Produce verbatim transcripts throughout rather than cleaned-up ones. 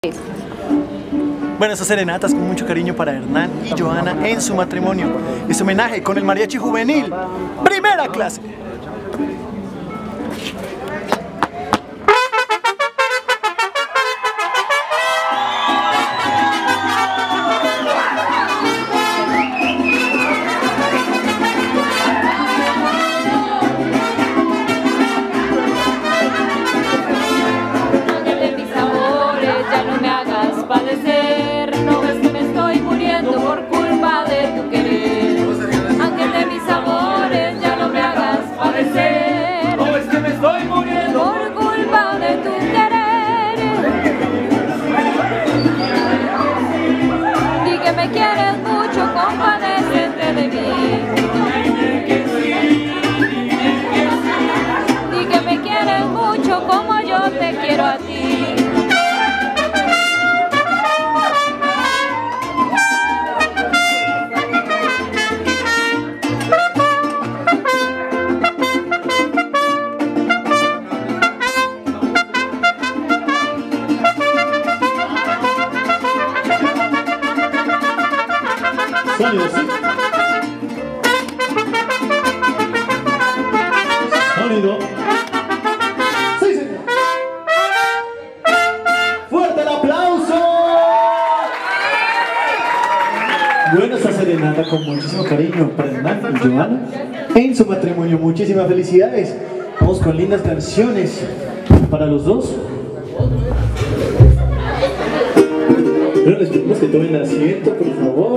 Bueno, estas serenatas con mucho cariño para Hernán y Joana en su matrimonio. Este homenaje con el mariachi juvenil, primera clase. Sonido, sí. Sonido. Sí, señor. ¡Fuerte el aplauso! Bueno, esta serenata con muchísimo cariño para Hernán y Joana en su matrimonio. Muchísimas felicidades. Vamos con lindas canciones para los dos. Pero les pedimos que tomen asiento, por favor.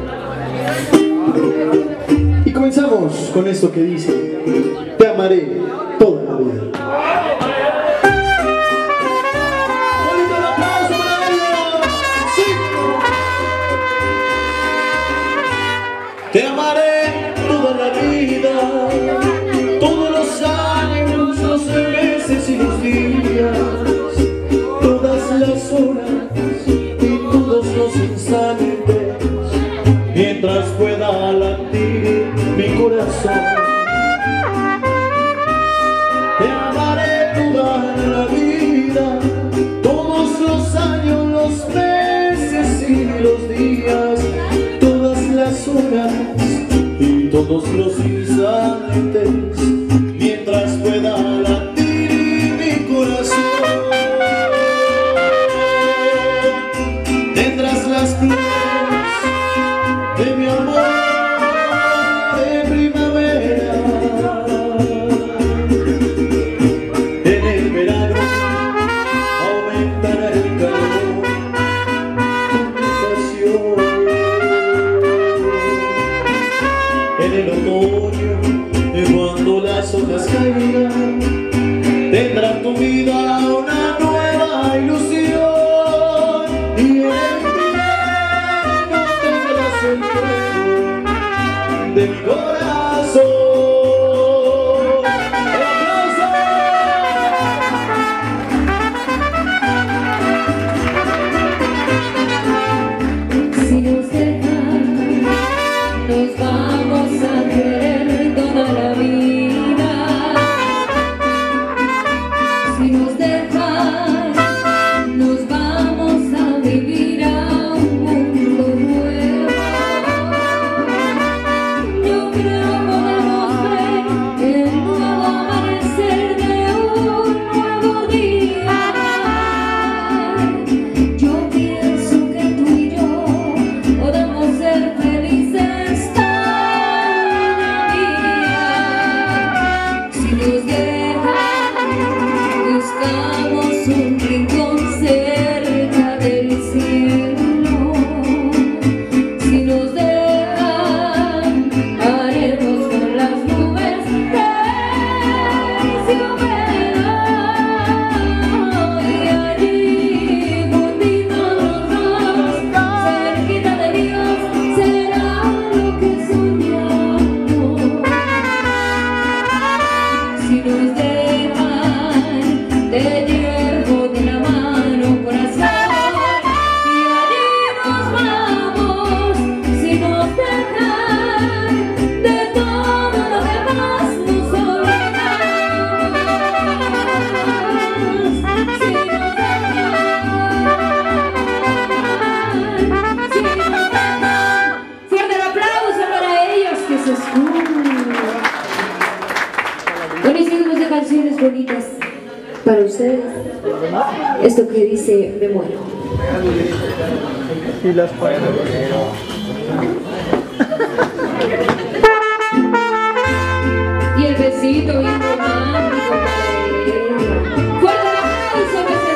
Y comenzamos con esto que dice: te amaré toda la vida. ¡Bonito el aplauso para ellos! ¡Sí! Te amaré toda la vida, todos los años, los meses y los días, todas las horas los instantes, mientras pueda latir mi corazón. Te amaré toda la vida, todos los años, los meses y los días, todas las horas y todos los instantes, mientras pueda latir mi corazón. De mi amor de primavera, en el verano aumentará el calor, tu pasión, en el otoño igual ustedes esto que dice me muero. Y las Y el besito bien romántico para él. Fuerte el aplauso que se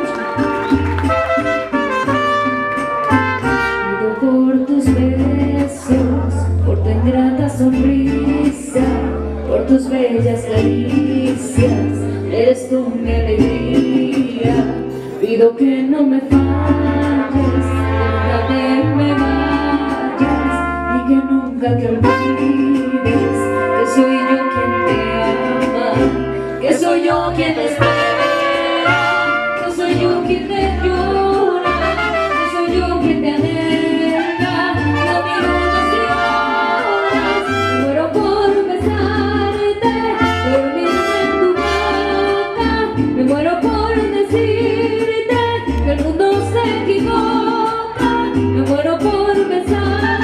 escucha. Pido por tus besos, por tu ingrata sonrisa, por tus bellas caricias, eres tú mi alegría. Pido que no me falles, que nunca te me vayas y que nunca te olvides que soy yo quien te ama, que soy yo quien te espera, que soy yo quien te llora, que soy yo quien te anhela. No minutos y horas, me muero por besarte, dormir en tu boca, me muero por decirte que el mundo se equivoca, me muero por besarte.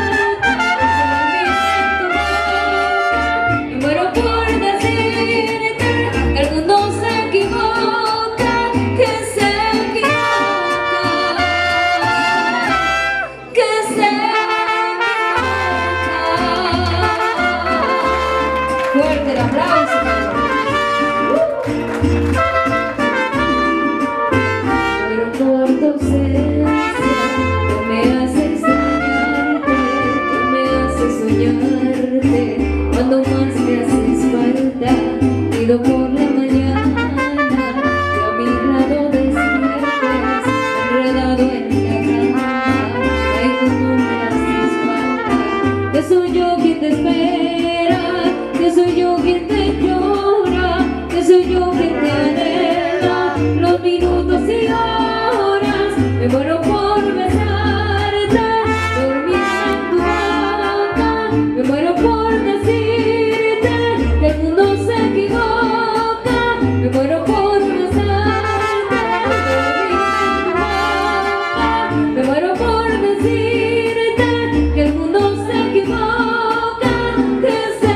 Fuerte el aplauso. Pero por tu ausencia, tú me haces extrañarte, tú me haces soñarte, cuando más me haces falta. Pido por la mañana, que a mi lado despiertes, enredado en la cama, ay, como me haces falta. Que soy yo quien te espera, que soy yo quien te llora, que soy yo quien te anhela. Los minutos y horas, me muero por besarte, dormir en tu boca, me muero por decirte que el mundo se equivoca, me muero por besarte, dormir en tu boca, me muero por decirte que el mundo se equivoca, que se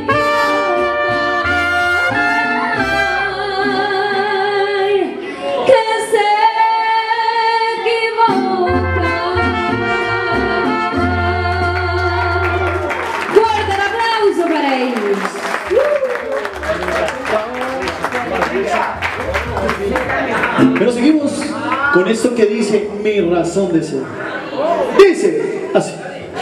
Pero seguimos con esto que dice mi razón de ser. Dice así.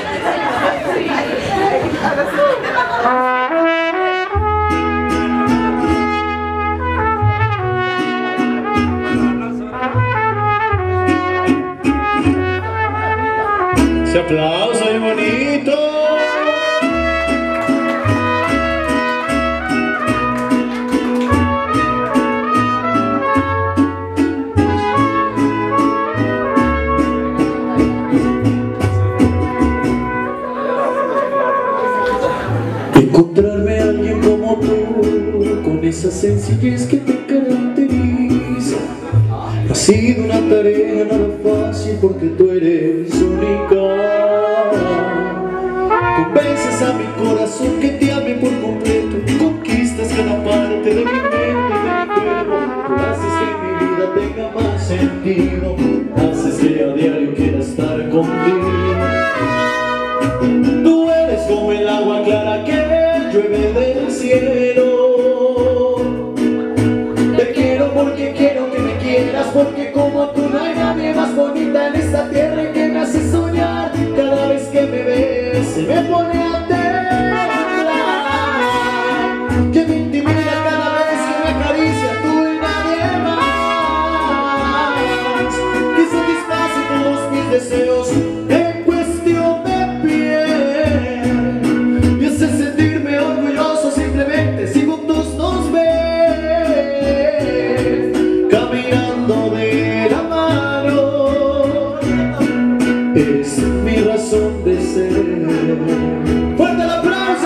Ese aplauso muy bonito. Encontrarme a alguien como tú, con esa sencillez que te caracteriza, no ha sido una tarea nada fácil porque tú eres única. Convences a mi corazón que te ame por completo, conquistas cada parte de mi mente y de mi cuerpo. Tú haces que mi vida tenga más sentido, haces que a diario quiera estar contigo. Tú eres como el agua clara que llueve del cielo. Te quiero porque quiero que me quieras, porque como tú no hay nadie más bonita en esta tierra y que me hace soñar. Cada vez que me ves se me pone a temblar, que me intimida cada vez que me acaricia tú y nadie más, que satisface todos mis deseos en cuestión de piel, y hace sentirme orgulloso simplemente si juntos nos ves, caminando de la mano. Es mi razón de ser. ¡Fuerte el aplauso!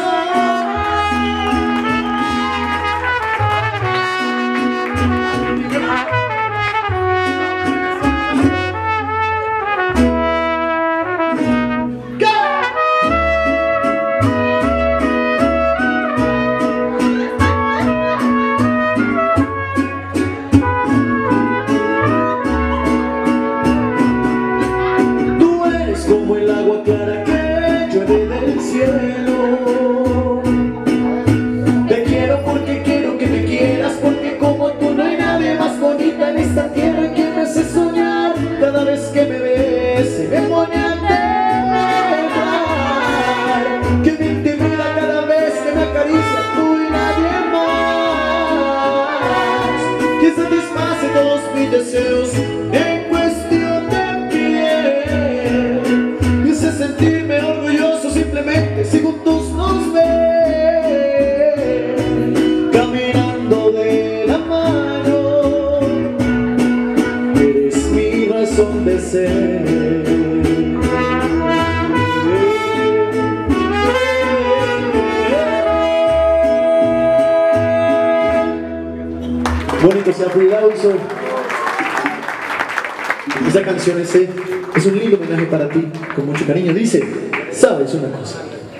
cada vez que me ves se me pone a temblar, que me intimida cada vez que me acaricia tú y nadie más, que satisface todos mis deseos en cuestión de piel, y hace sentirme orgulloso simplemente si juntos nos ven, caminando de la mano, eres mi razón de ser. Bonito sea tu aplauso. Esta canción es, es un lindo homenaje para ti, con mucho cariño. Dice, ¿sabes una cosa?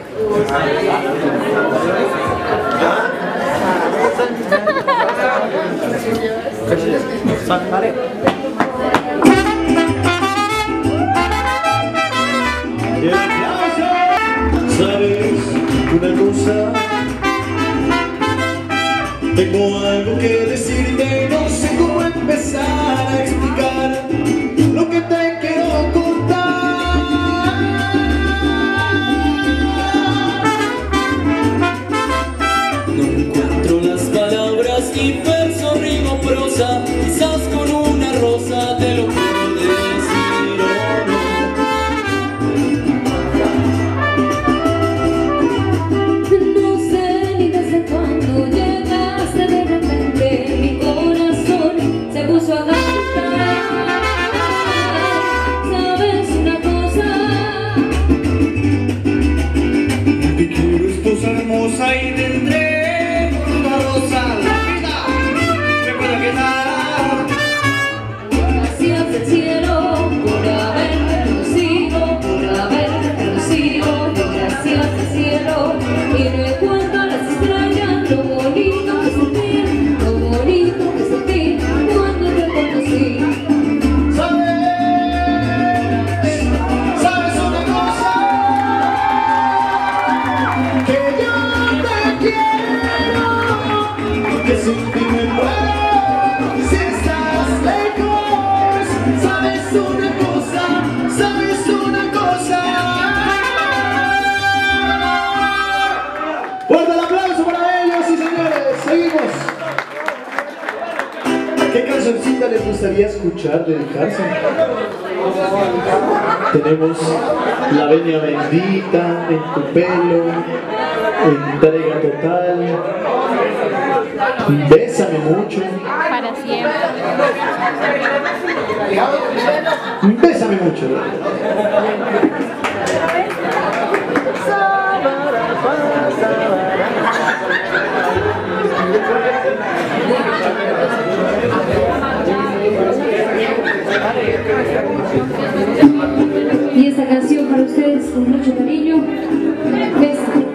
¿Sabes una cosa? Tengo algo que decirte y no sé cómo empezar a explicar lo que te quiero contar. No encuentro las palabras ni verso, rima o prosa, quizás con una rosa te lo puedo decir o no. No sé ni desde cuándo llegaste, de repente mi corazón se puso a cantar. ¿Sabes una cosa? Te quiero, esposa hermosa, y tendré una rosa la vida. Recuerda que nada. Gracias al cielo por haberme conocido, por haberme conocido. Gracias al cielo y recuerdo las estrellas, lo bonito que sentí, lo bonito que sentí cuando te conocí. ¿Sabes? ¿Sabes una cosa? Que yo te quiero, que sin ti me muero si estás lejos. ¿Sabes una cosa? ¿Sabes una cosa? Fuerte el aplauso para ellos, sí señores, seguimos. ¿Qué cancioncita les gustaría escuchar, dedicarse? Tenemos La Venia Bendita, En tu pelo, Entrega total, Bésame mucho, Para siempre. Bésame mucho. Y esta canción para ustedes con mucho cariño. Bésame.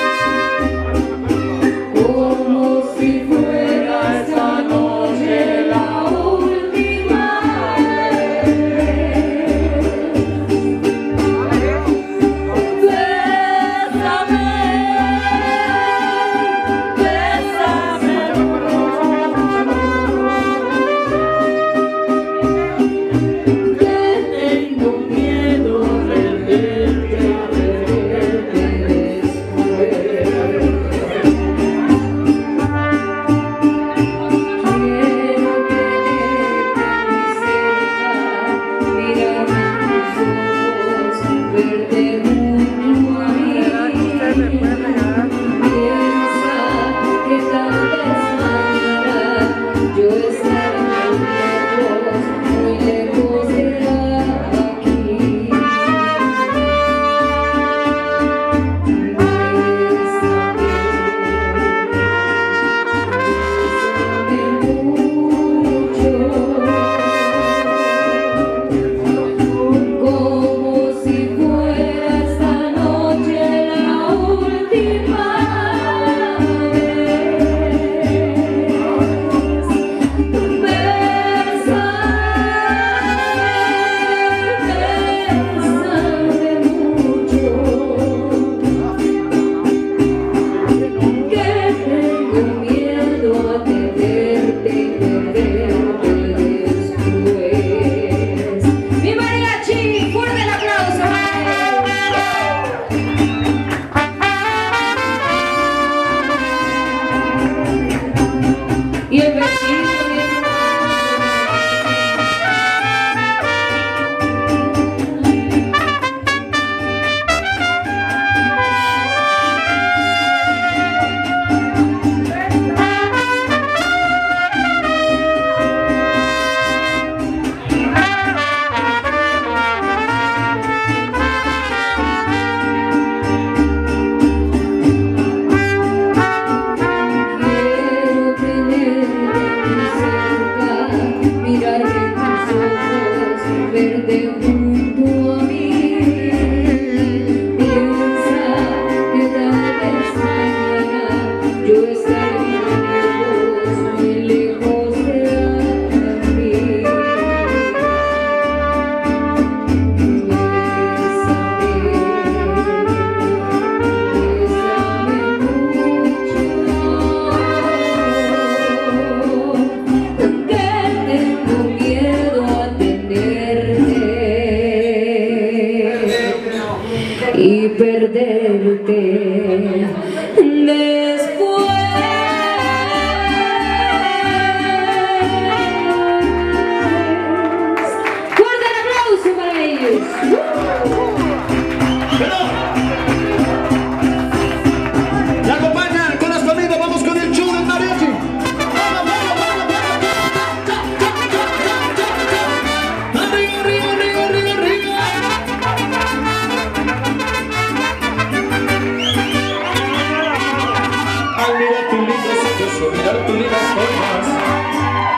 Como si fuera esta noche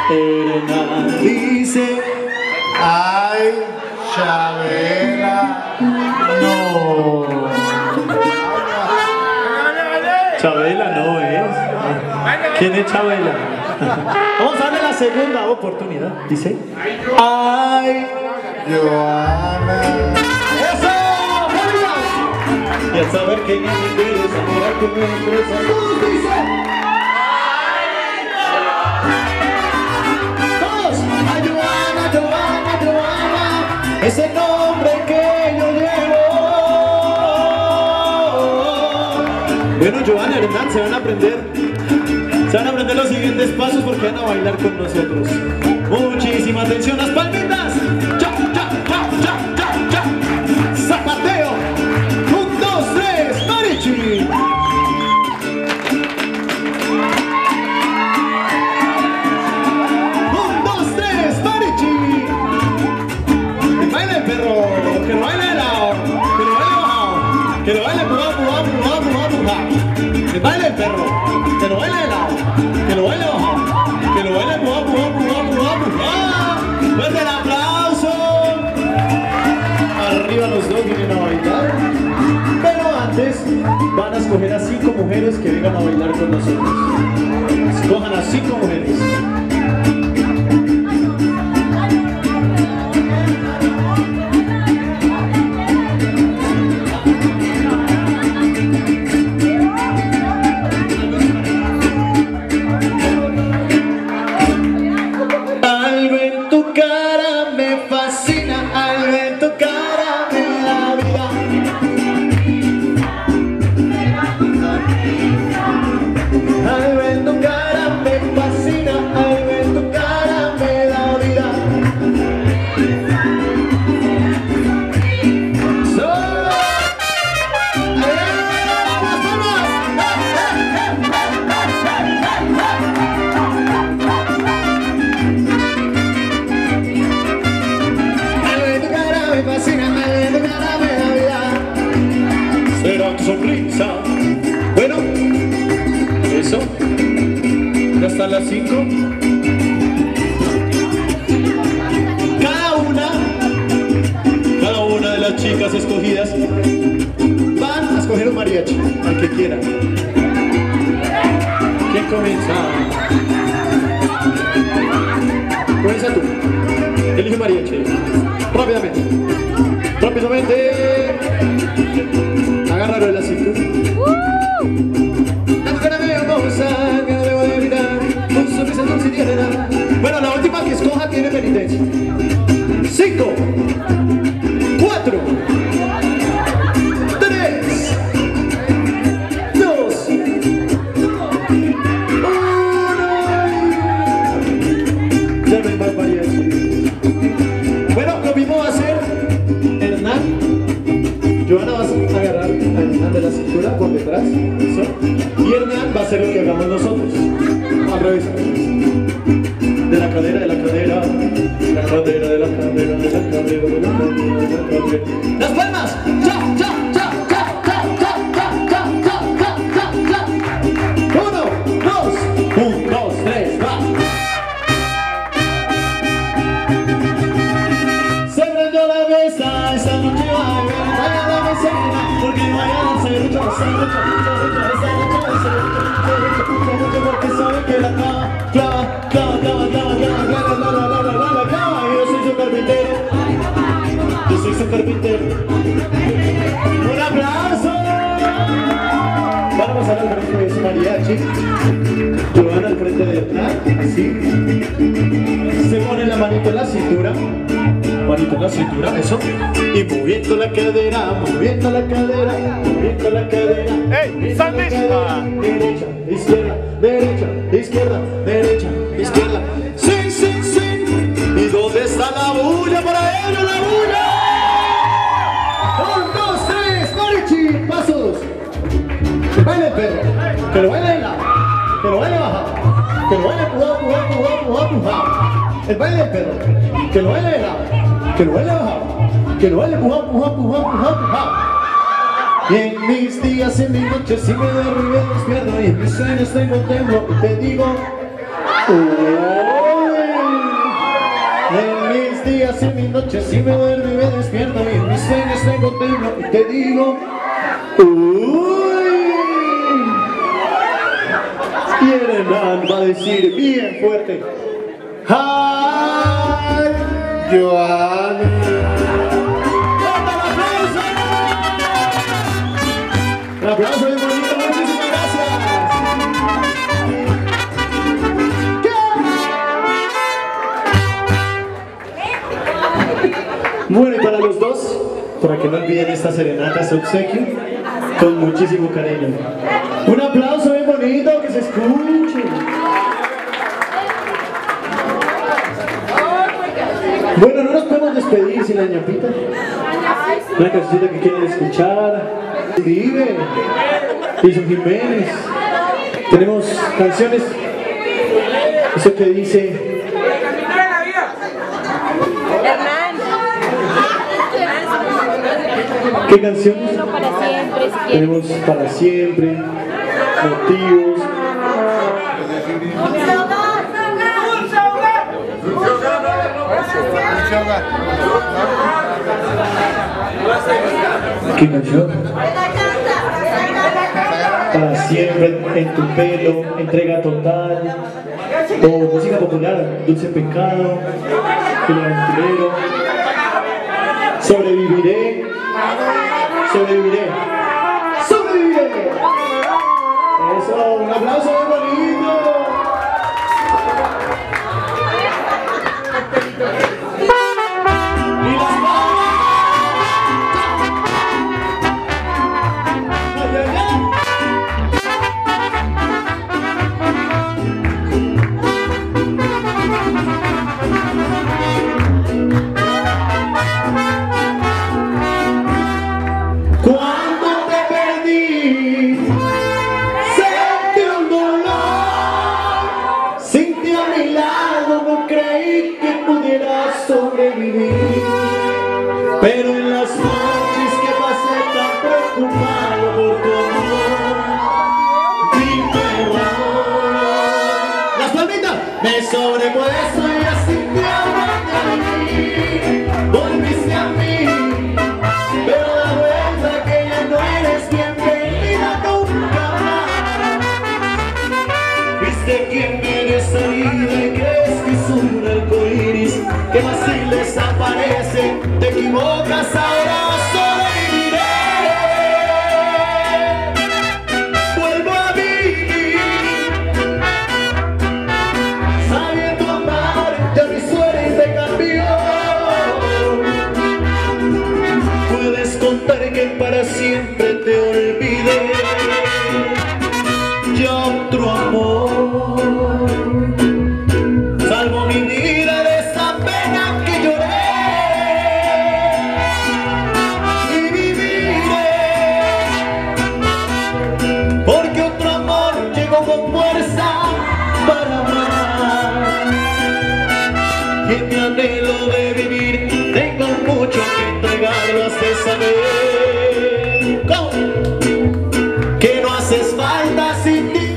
Hernán dice, ay, Chabela, no. Chabela no es. ¿Quién es Chabela? Vamos a darle la segunda oportunidad. Dice, ay, Joana. ¡Eso! Y a saber que ni me interesa, mira que me interesa. Todos dicen, todos, ay, Joana, Joana, Joana, es el nombre que yo llevo. Bueno, Joana y Hernán se van a aprender. Se van a aprender los siguientes pasos porque van a bailar con nosotros. Muchísima atención, las palmitas. Ya, ya, ya, ya, ya, ya. Zapateo. Un, dos, tres, mariachi. Un, dos, tres, mariachi. Que baile el perro, que lo baile de lado, que lo baile bajado, que lo baile pujá, pujá, pujá, pujá, pujá. Que baile el perro, que lo baile de lado, que lo baile bajado, que lo baile pujá, pujá, pujá, pujá, pujá. ¡Fuerte el aplauso! Arriba los dos vienen a bailar. Pero antes van a escoger a cinco mujeres que vengan a bailar con nosotros. Escojan a cinco mujeres. Sonrisa. Bueno, eso. Ya están las cinco. Cada una, cada una de las chicas escogidas van a escoger un mariachi, al que quieran. ¿Quién comienza? Comienza tú. Elige mariachi. Rápidamente. Rápidamente. Agárralo de la cintura. Bueno, la última que escoja tiene penitencia. Cinco, cuatro, tres, dos, uno. Ya no hay más mariachi. Bueno, lo mismo va a hacer Hernán. Joana va a agarrar a Hernán de la cintura por detrás, eso. Y Hernán va a hacer lo que hagamos nosotros. Al revés. De la cadera, de la cadera, de la cadera, de la cadera, de la cadera, de la cadera, de la cadera. ¡Las palmas! ¡Ya, ya, ya, ya, ya, ya, ya, ya, ya, ya, ya! Uno, dos, un, dos, tres, va. Se prendió la mesa, esta noche va a haber vaya la mecena, porque mañana se lucha, se lucha, se lucha, se lucha, se lucha, se lucha, porque sabe que la clava, clava, clava, clava, clava, clava, clava, clava, clava, clava, clava, y yo soy su carpintero, yo soy su carpintero. ¡Un aplauso! Van a pasar al frente de su mariachi, Joana al frente de Hernán, así, se pone la manito en la cintura, manito en la cintura, eso, y moviendo la cadera, moviendo la cadera, moviendo la cadera, ¡Ey, Sandísima! Derecha, izquierda, derecha, izquierda, derecha, izquierda. ¡Sí, sí, sí! ¿Y dónde está la bulla para ello, la bulla? Un, dos, tres, mariachi, pasos. Que baile el perro, que lo baile de lado, que lo baile bajado, que lo baile pujado, pujado, pujado, pujado, pujado. El baile del perro, que lo baile de lado, que lo baile bajado, que lo baile pujado, pujado, pujado, pujado, pujado. Y en mis días, en mis noches, si me derribo despierto, y en mis sueños tengo temblor, y te digo, oh, En mis días y en mis noches si me duermo y me despierto y en mis sueños te contemplo y te digo uy. Y Hernán va a decir bien fuerte ay, Joana. Un aplauso bien bonito, muchísimas gracias. Bueno, y para los dos, para que no olviden esta serenata, su obsequio, con muchísimo cariño. Un aplauso bien bonito, que se escuche. Bueno, no nos podemos despedir sin la ñapita. Una cancioncita que quieren escuchar. Vive, Jason Jiménez. Tenemos canciones. Eso que dice. ¿Qué canciones? Para siempre, si quieres. Tenemos Para Siempre, Motivos. ¿Qué canción? Para Siempre, En Tu Pelo, Entrega Total, o música popular, Dulce Pecado, El Aventurero, Sobreviviré, Sobreviviré, Sobreviviré. Eso, un aplauso muy bonito. Pero en las noches que pasé tan preocupado por tu amor, mi error. Las palmitas me sobrepuesto y así te amaste a mí, volviste a mí, pero da vuelta que ya no eres bienvenida nunca más. Viste quien viene salida y crees que es un arcoíris que fácil desaparece, te equivocas, ahora sobreviviré. Vuelvo a vivir, sabiendo amar, ya mi suerte cambió. Puedes contar que para siempre te olvidé, ya otro amor salvo mi vida de esa pena que lloré. Y viviré, porque otro amor llegó con fuerza para amar. Y en mi anhelo de vivir tengo mucho que entregarlo, has de saber ¿cómo? Que no haces falta sin ti.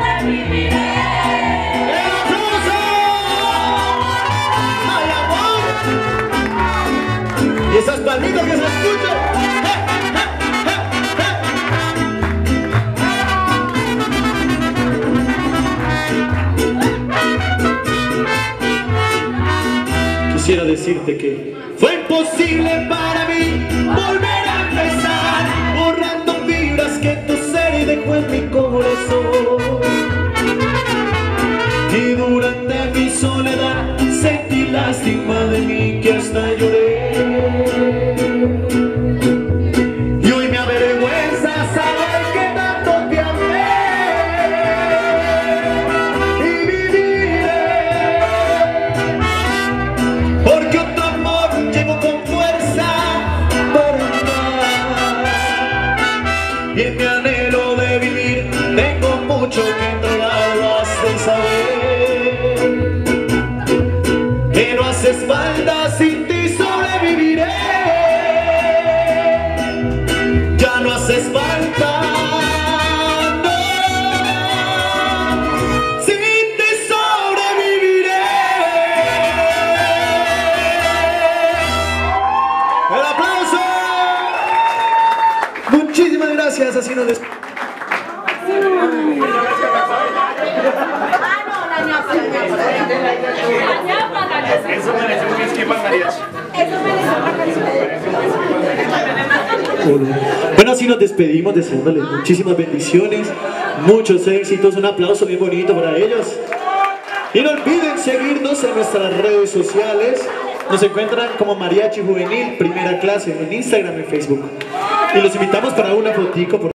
Y esas palmitas que se escuchan. Quisiera decirte que fue imposible para mí volver a empezar, borrando fibras que tu ser dejó en mi corazón. Y durante mi soledad sentí lástima de mí que hasta lloré. Y hoy me avergüenza saber que tanto te amé. Y viviré, porque otro amor llegó con fuerza para amar. Y en mi anhelo de vivir tengo Bueno, así nos despedimos deseándoles muchísimas bendiciones, muchos éxitos, un aplauso bien bonito para ellos. Y no olviden seguirnos en nuestras redes sociales. Nos encuentran como Mariachi Juvenil Primera Clase en Instagram y Facebook. Y los invitamos para una fotico. Por